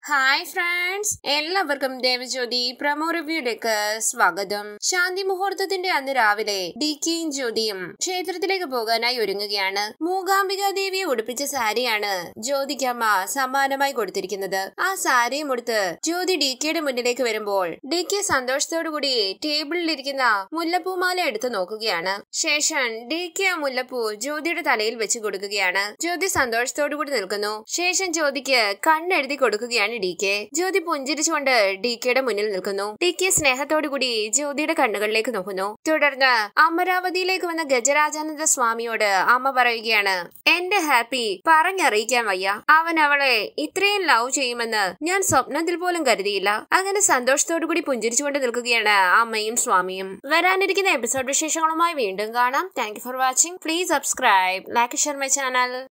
Hi friends, എല്ലാവർക്കും Devajyothi promo റിവ്യൂയിലേക്ക് സ്വാഗതം. ശാന്തി മുഹൂർത്തത്തിന്റെ അന്ന് രാവിലെ ഡിക്കയും ജ്യോതിയും ക്ഷേത്രത്തിലേക്ക് പോകാനായി ഒരുങ്ങുകയാണ്. മൂകാംബിക ദേവിയെ ഉടുപ്പിച്ച സാരിയാണ് ജ്യോതിക്കമ്മ സമ്മാനമായി കൊടുത്തിരിക്കുന്നത്. ആ സാരിയും ഉടുത്ത് ജ്യോതി ഡിക്കയുടെ മുന്നിലേക്ക് വരുമ്പോൾ ഡിക്കി സന്തോഷത്തോടുകൂടി ടേബിളിലിരിക്കുന്ന മുല്ലപ്പൂമാല എടുത്തു നോക്കുകയാണ്. ശേഷം ഡിക്കി ആ മുല്ലപ്പൂ ജ്യോതിയുടെ തലയിൽ വെച്ച് കൊടുക്കുകയാണ്. ജ്യോതി സന്തോഷത്തോടുകൂടി നിൽക്കുന്നു. ശേഷം ജ്യോതിക്ക് കണ്ണെഴുതി കൊടുക്കുകയാണ് DK. ജ്യോതി പുഞ്ചിരിച്ചുകൊണ്ട് DKയുടെ മുന്നിൽ നിൽക്കുന്നു. DK സ്നേഹത്തോടുകൂടി ജ്യോതിയുടെ കണ്ണുകളിലേക്ക് നോക്കുന്നു. തുടർന്ന് അമരാവതിയിലേക്ക് വന്ന ഗജരാജാനന്ദ സ്വാമിയോട് അമ്മ പറയുകയാണ്, എന്റെ ഹാപ്പി പറഞ്ഞറിയിക്കാൻ വയ്യ. അവൻ അവളെ ഇത്രയും ലവ് ചെയ്യുമെന്ന് ഞാൻ സ്വപ്നത്തിൽ പോലും കരുതിയില്ല. അങ്ങനെ സന്തോഷത്തോടുകൂടി പുഞ്ചിരിച്ചുകൊണ്ട് നിൽക്കുകയാണ് അമ്മയും സ്വാമിയും. വരാനിരിക്കുന്ന എപ്പിസോഡ് വിശേഷങ്ങളുമായി വീണ്ടും കാണാം. Thank you for watching. Please subscribe, like, share my channel.